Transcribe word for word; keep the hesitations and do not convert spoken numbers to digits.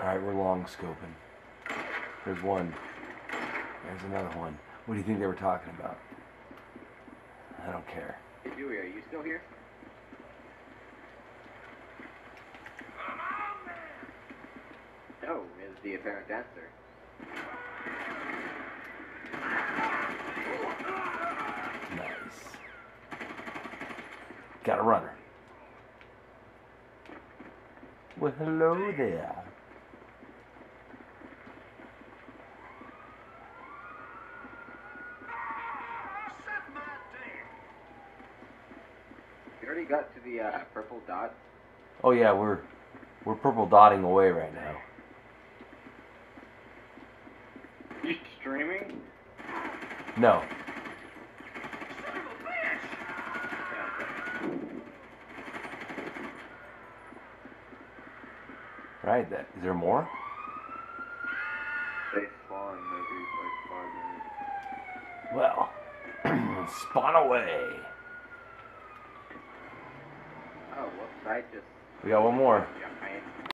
Alright, we're long scoping. There's one. There's another one. What do you think they were talking about? I don't care. Hey, Dewey, are you still here? No, is the apparent answer. Nice. Got a runner. Well, hello there. You already got to the uh, purple dot? Oh yeah, we're we're purple dotting away right now. You streaming? No. Right, that is there more? They spawn every like five minutes. Well, spawn away. Oh, whoops, I just... We got one more. Yeah, I